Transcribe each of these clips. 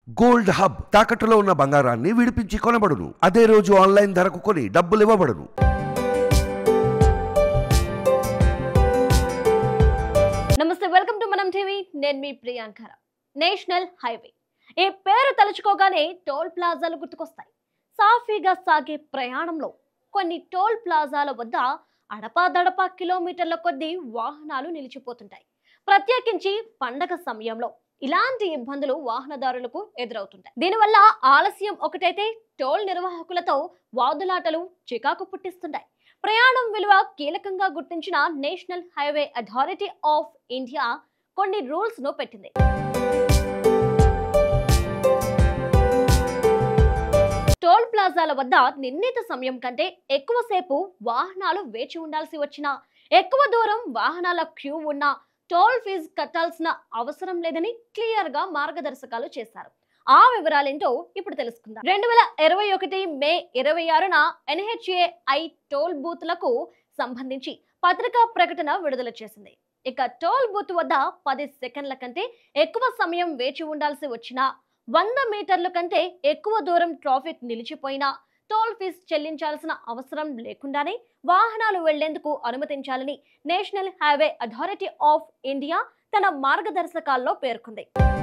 Gold hub తాకట్టులో ఉన్న బంగారాన్ని విడిపించి కొనబడును. అదే రోజు ఆన్లైన్ ధరకు కొని డబ్బులు ఇవ్వబడును. నమస్తే, వెల్కమ్ టు మనం టీవీ. నేను మీ ప్రియాంక. నేషనల్ హైవే ఈ పేరు తలుచుకోగానే టోల్ ప్లాజాలు గుర్తుకొస్తాయి. సాఫీగా సాగే ప్రయాణంలో కొన్ని టోల్ ప్లాజాల వద్ద అడపాదడపా కిలోమీటర్ల కొద్దీ వాహనాలు నిలిచిపోతుంటాయి. ప్రత్యేకించి పండగ సమయంలో ఇలాంటి ఇబ్బందులు వాహనదారులకు ఎదురవుతుంటాయి. దీనివల్ల ఆలస్యం ఒకటైతే టోల్ నిర్వాహకులతో వాదులాటలు చికాకు పుట్టిస్తుంటాయి. ప్రయాణం విలువ కీలకంగా గుర్తించిన national highway authority of India కొన్ని రూల్స్ ను పెట్టింది. టోల్ ప్లాజాల వద్ద నిర్ణీత సమయం కంటే ఎక్కువసేపు వాహనాలు వేచి ఉండాల్సి వచ్చినా, ఎక్కువ దూరం వాహనాల క్యూ ఉన్నా టోల్ ఫీజు కట్టాల్సిన అవసరం లేదని క్లియర్ గా మార్గదర్శకాలు చేశారు. ఆ వివరాలేంటో ఇప్పుడు తెలుసుకుందాం. 2021 మే 26న NHAI టోల్ బూత్లకు సంబంధించి పత్రికా ప్రకటన విడుదల చేసింది. ఇక టోల్ బూత్ వద్ద 10 సెకండ్ల కంటే ఎక్కువ సమయం వేచి ఉండాల్సి వచ్చినా, 100 మీటర్ల కంటే ఎక్కువ దూరం ట్రాఫిక్ నిలిచిపోయినా టోల్ ఫీజు చెల్లించాల్సిన అవసరం లేకుండానే వాహనాలు వెళ్లేందుకు అనుమతించాలని national highway authority of India తన మార్గదర్శకాల్లో పేర్కొంది.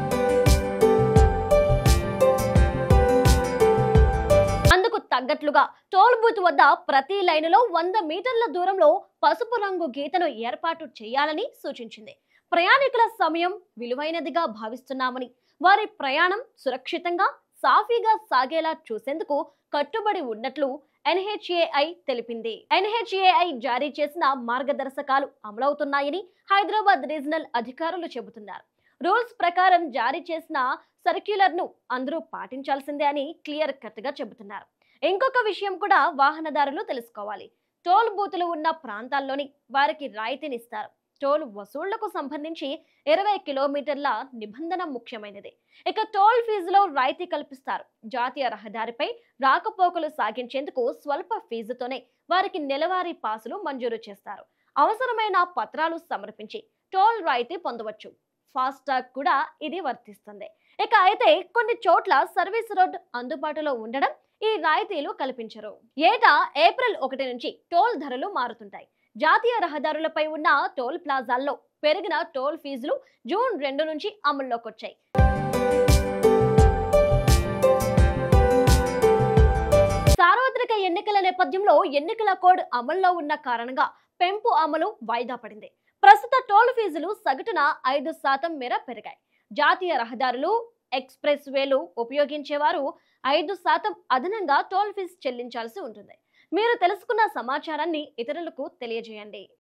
అందుకు తగ్గట్లుగా టోల్ బూత్ వద్ద ప్రతి లైనులో 100 మీటర్ల దూరంలో పసుపు రంగు గీతను ఏర్పాటు చేయాలని సూచించింది. ప్రయాణికుల సమయం విలువైనదిగా భావిస్తున్నామని, వారి ప్రయాణం సురక్షితంగా సాఫీగా సాగేలా చూసేందుకు కట్టుబడి ఉన్నట్లు NHAI తెలిపింది. NHAI జారీ చేసిన మార్గదర్శకాలు అమలవుతున్నాయని హైదరాబాద్ రీజనల్ అధికారులు చెబుతున్నారు. రూల్స్ ప్రకారం జారీ చేసిన సర్క్యులర్ ను అందరూ పాటించాల్సిందే అని క్లియర్ కట్ గా చెబుతున్నారు. ఇంకొక విషయం కూడా వాహనదారులు తెలుసుకోవాలి. టోల్ బూతులు ఉన్న ప్రాంతాల్లోని వారికి రాయితీనిస్తారు. టోల్ వసూళ్లకు సంబంధించి 20 కిలోమీటర్ల నిబంధన ముఖ్యమైనది. ఇక టోల్ ఫీజులో రాయితీ కల్పిస్తారు. జాతీయ రహదారిపై రాకపోకలు సాగించేందుకు స్వల్ప ఫీజుతోనే వారికి నెలవారీ పాసులు మంజూరు చేస్తారు. అవసరమైన పత్రాలు సమర్పించి టోల్ రాయితీ పొందవచ్చు. ఫాస్టాగ్ కూడా ఇది వర్తిస్తుంది. ఇక అయితే కొన్ని చోట్ల సర్వీస్ రోడ్ అందుబాటులో ఉండడం ఈ రాయితీలు కల్పించరు. ఏటా ఏప్రిల్ 1 నుంచి టోల్ ధరలు మారుతుంటాయి. జాతీయ రహదారులపై ఉన్న టోల్ ప్లాజాల్లో పెరిగిన టోల్ ఫీజులు జూన్ 2 నుంచి అమల్లోకి వచ్చాయి. సార్వత్రిక ఎన్నికల నేపథ్యంలో ఎన్నికల కోడ్ అమల్లో ఉన్న కారణంగా పెంపు అమలు వాయిదా పడింది. ప్రస్తుత టోల్ ఫీజులు సగటున 5% మేర పెరిగాయి. జాతీయ రహదారులు, ఎక్స్ప్రెస్ వేలు ఉపయోగించేవారు 5% అదనంగా టోల్ ఫీజు చెల్లించాల్సి ఉంటుంది. మీరు తెలుసుకున్న సమాచారాన్ని ఇతరులకు తెలియజేయండి.